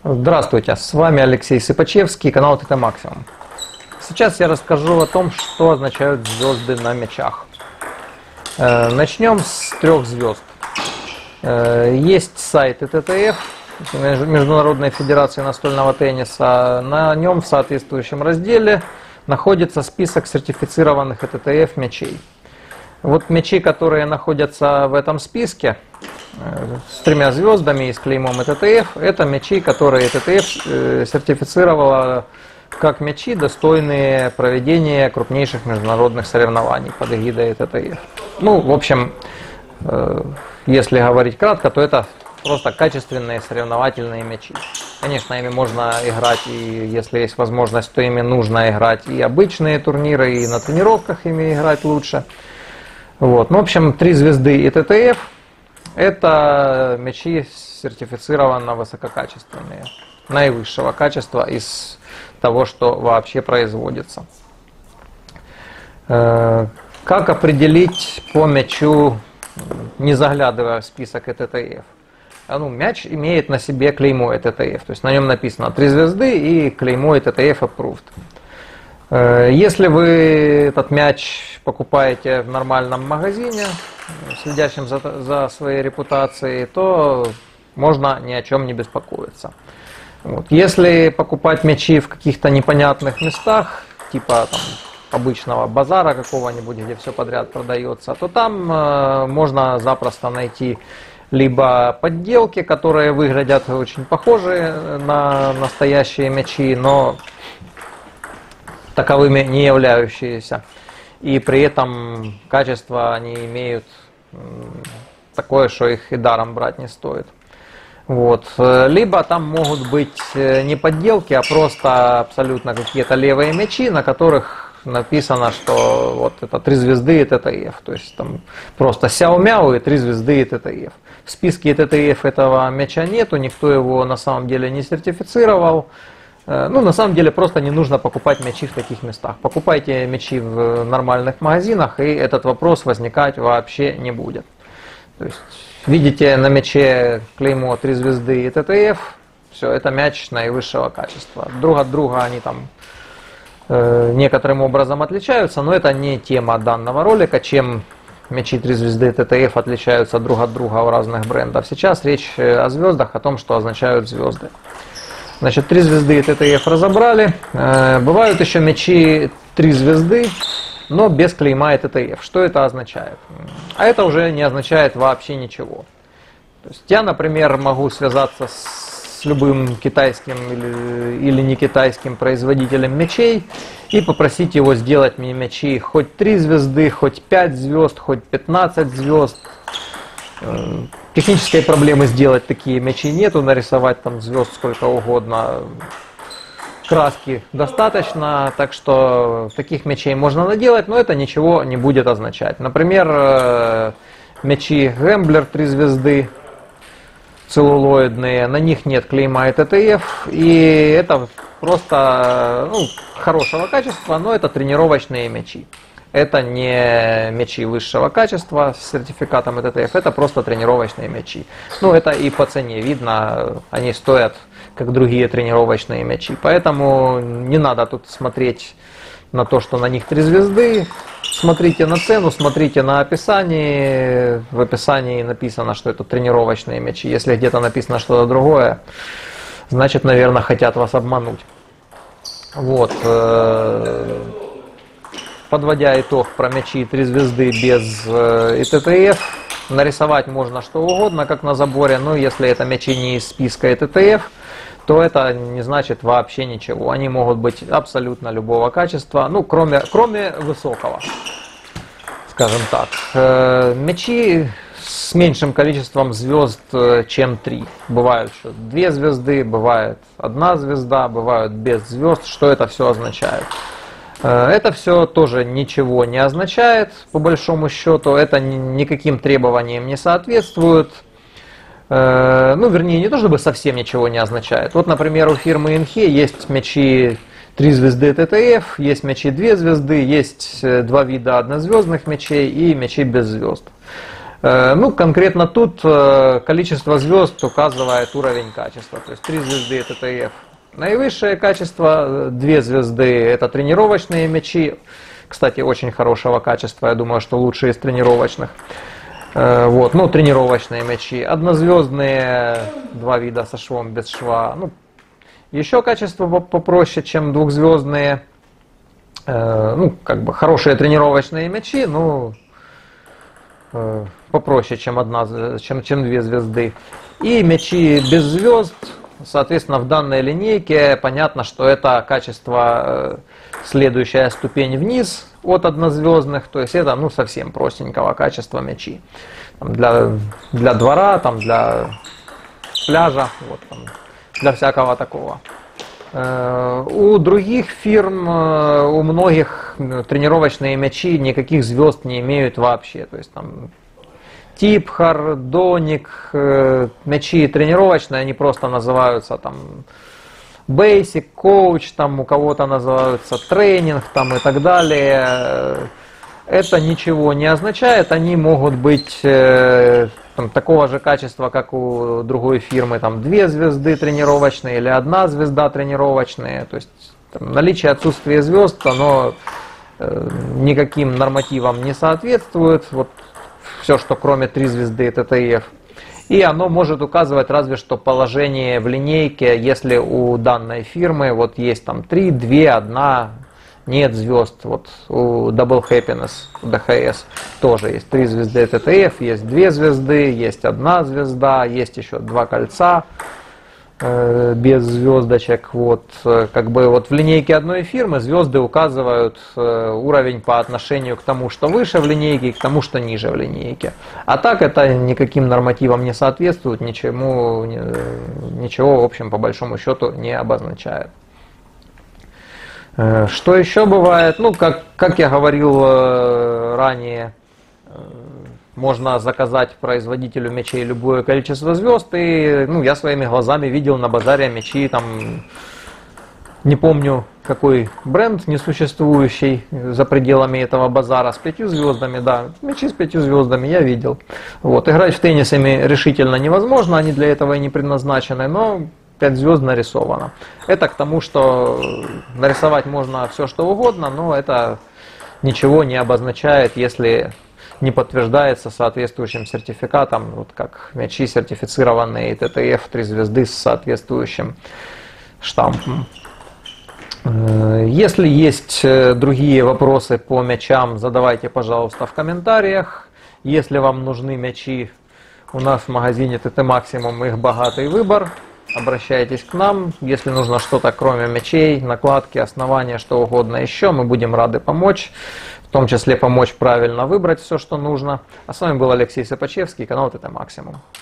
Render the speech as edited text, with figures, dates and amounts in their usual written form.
Здравствуйте, с вами Алексей Сыпачевский, канал ТТ Максимум. Сейчас я расскажу о том, что означают звезды на мячах. Начнем с 3 звезд. Есть сайт ТТФ, Международной Федерации Настольного Тенниса. На нем в соответствующем разделе находится список сертифицированных ТТФ мячей. Вот мячи, которые находятся в этом списке, с 3 звездами и с клеймом ТТФ, это мячи, которые ТТФ сертифицировала как мячи, достойные проведения крупнейших международных соревнований под эгидой ТТФ. Ну, в общем, если говорить кратко, то это просто качественные соревновательные мячи. Конечно, ими можно играть, и если есть возможность, то ими нужно играть и обычные турниры, и на тренировках ими играть лучше. Вот. Ну, в общем, 3 звезды и ТТФ — это мячи сертифицированно высококачественные, наивысшего качества из того, что вообще производится. Как определить по мячу, не заглядывая в список ТТФ? Ну, мяч имеет на себе клеймо ТТФ, то есть на нем написано 3 звезды и клеймо ТТФ approved. Если вы этот мяч покупаете в нормальном магазине, следящем за своей репутацией, то можно ни о чем не беспокоиться. Вот. Если покупать мячи в каких-то непонятных местах, типа там обычного базара какого-нибудь, где все подряд продается, то там можно запросто найти либо подделки, которые выглядят очень похожи на настоящие мячи, но таковыми не являющиеся. И при этом качество они имеют такое, что их и даром брать не стоит. Вот. Либо там могут быть не подделки, а просто абсолютно какие-то левые мячи, на которых написано, что вот это 3 звезды и ТТФ. То есть там просто сяо-мяу и 3 звезды и ТТФ. В списке ТТФ этого мяча нету, никто его на самом деле не сертифицировал. Ну, на самом деле, просто не нужно покупать мячи в таких местах. Покупайте мячи в нормальных магазинах, и этот вопрос возникать вообще не будет. То есть, видите на мяче клеймо 3 звезды и ТТФ, все, это мяч наивысшего качества. Друг от друга они там некоторым образом отличаются, но это не тема данного ролика, чем мячи 3 звезды и ТТФ отличаются друг от друга у разных брендов. Сейчас речь о звездах, о том, что означают звезды. Значит, 3 звезды и ТТФ разобрали. Бывают еще мячи 3 звезды, но без клейма и ТТФ. Что это означает? А это уже не означает вообще ничего. То есть я, например, могу связаться с любым китайским или не китайским производителем мячей и попросить его сделать мне мячи хоть 3 звезды, хоть 5 звезд, хоть 15 звезд. Технической проблемы сделать такие мячи нету, нарисовать там звезд сколько угодно, краски достаточно, так что таких мячей можно наделать, но это ничего не будет означать. Например, мячи Гэмблер 3 звезды, целлулоидные, на них нет клейма и ТТФ, и это просто хорошего качества, но это тренировочные мячи. Это не мячи высшего качества с сертификатом ТТФ, это просто тренировочные мячи. Ну, это и по цене видно, они стоят как другие тренировочные мячи. Поэтому не надо тут смотреть на то, что на них 3 звезды. Смотрите на цену, смотрите на описание. В описании написано, что это тренировочные мячи. Если где-то написано что-то другое, значит, наверное, хотят вас обмануть. Вот. Подводя итог про мячи 3 звезды без ТТФ, нарисовать можно что угодно, как на заборе, но если это мячи не из списка ТТФ, то это не значит вообще ничего. Они могут быть абсолютно любого качества, ну, кроме высокого, скажем так. Мячи с меньшим количеством звезд, чем 3. Бывают что 2 звезды, бывает 1 звезда, бывают без звезд. Что это все означает? Это все тоже ничего не означает, по большому счету, это никаким требованиям не соответствует. Ну, вернее, не то чтобы совсем ничего не означает. Вот, например, у фирмы Инхе есть мячи 3 звезды ТТФ, есть мячи 2 звезды, есть 2 вида однозвездных мячей и мячи без звезд. Ну, конкретно тут количество звезд указывает уровень качества. То есть 3 звезды это ТТФ. Наивысшее качество, 2 звезды это тренировочные мячи. Кстати, очень хорошего качества, я думаю, что лучшие из тренировочных. Вот, ну, тренировочные мячи. Однозвездные, 2 вида со швом, без шва. Ну, еще качество попроще, чем двухзвездные. Ну, как бы хорошие тренировочные мячи, но попроще, чем 2 звезды. И мячи без звезд, соответственно, в данной линейке понятно, что это качество следующая ступень вниз от однозвездных, то есть это, ну, совсем простенького качества мячи. Там для двора, там для пляжа, вот, там, для всякого такого. У других фирм, у многих тренировочные мячи никаких звезд не имеют вообще. То есть там Типхар, Доник, мячи тренировочные, они просто называются там Basic, Coach, там у кого-то называются тренинг там и так далее. Это ничего не означает, они могут быть там, такого же качества, как у другой фирмы, там 2 звезды тренировочные или 1 звезда тренировочные. То есть там, наличие отсутствия звезд, оно никаким нормативам не соответствует. Вот все, что кроме 3 звезды ТТФ. И оно может указывать разве что положение в линейке, если у данной фирмы вот есть там 3, 2, 1, нет звезд. Вот у Double Happiness, у ДХС тоже есть 3 звезды ТТФ, есть 2 звезды, есть 1 звезда, есть еще 2 кольца без звездочек. Вот, как бы вот в линейке одной фирмы звезды указывают уровень по отношению к тому, что выше в линейке, и к тому, что ниже в линейке. А так это никаким нормативам не соответствует, ничего, в общем, по большому счету не обозначает. Что еще бывает? Ну, как я говорил ранее, можно заказать производителю мячей любое количество звезд. И ну, я своими глазами видел на базаре мячи, там, не помню какой бренд несуществующий за пределами этого базара, с 5 звездами, да, мячи с 5 звездами я видел. Вот. Играть в теннис ими решительно невозможно, они для этого и не предназначены, но 5 звезд нарисовано. Это к тому, что нарисовать можно все что угодно, но это ничего не обозначает, если не подтверждается соответствующим сертификатом, вот как мячи сертифицированные ТТФ 3 звезды с соответствующим штампом. Если есть другие вопросы по мячам, задавайте, пожалуйста, в комментариях. Если вам нужны мячи, у нас в магазине ТТ Максимум их богатый выбор. Обращайтесь к нам, если нужно что-то кроме мячей, накладки, основания, что угодно еще, мы будем рады помочь. В том числе помочь правильно выбрать все, что нужно. А с вами был Алексей Сапачевский, канал ТТ Максимум.